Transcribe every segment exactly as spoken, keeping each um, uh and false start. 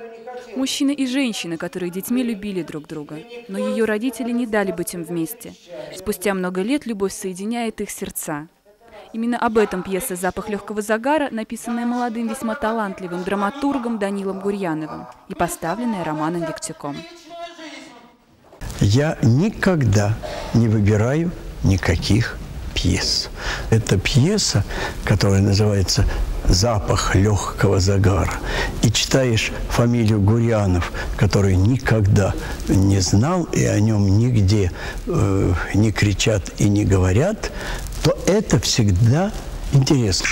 Мужчины и женщины, которые детьми любили друг друга. Но ее родители не дали быть им вместе. Спустя много лет любовь соединяет их сердца. Именно об этом пьеса «Запах легкого загара», написанная молодым, весьма талантливым драматургом Данилом Гурьяновым и поставленная Романом Виктюком. Я никогда не выбираю никаких пьес. Это пьеса, которая называется «Запах легкого загара». И читаешь фамилию Гурьянов, который никогда не знал, и о нем нигде э, не кричат и не говорят, то это всегда интересно.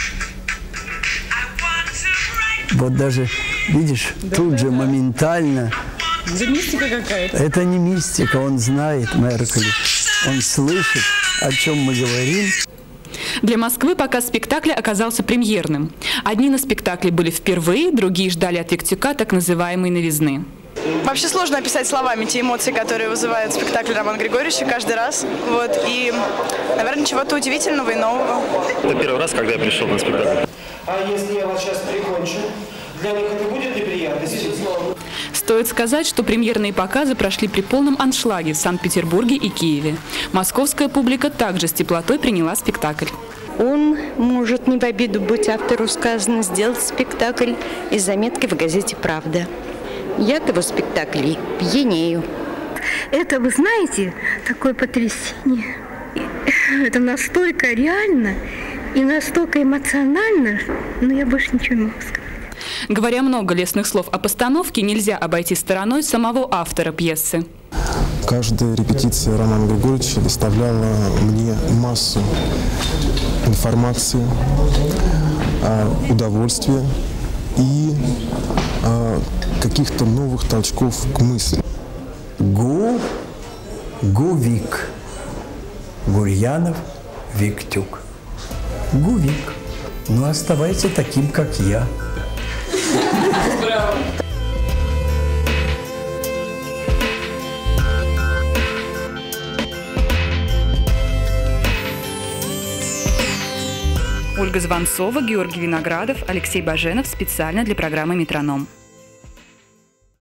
Вот даже, видишь, да, тут да, же да. моментально... Это мистика какая-то. Это не мистика, он знает Меркель, он слышит, о чем мы говорим. Для Москвы показ спектакля оказался премьерным. Одни на спектакле были впервые, другие ждали от Виктюка так называемой новизны. Вообще сложно описать словами те эмоции, которые вызывает спектакль Романа Григорьевича каждый раз. Вот. И, наверное, чего-то удивительного и нового. Это первый раз, когда я пришел на спектакль. А если я вас сейчас прикончу, для них это будет неприятность? Стоит сказать, что премьерные показы прошли при полном аншлаге в Санкт-Петербурге и Киеве. Московская публика также с теплотой приняла спектакль. Он может не в обиду быть автору сказано, сделать спектакль из заметки в газете «Правда». Я от его спектаклей пьянею. Это, вы знаете, такое потрясение. Это настолько реально и настолько эмоционально, но я больше ничего не могу сказать. Говоря много лестных слов о постановке, нельзя обойти стороной самого автора пьесы. Каждая репетиция Романа Григорьевича доставляла мне массу информации, удовольствия и каких-то новых толчков к мысли. Гу, Гувик, Гурьянов, Виктюк. Гувик. Ну, оставайся таким, как я. Ольга Звонцова, Георгий Виноградов, Алексей Баженов специально для программы «Метроном».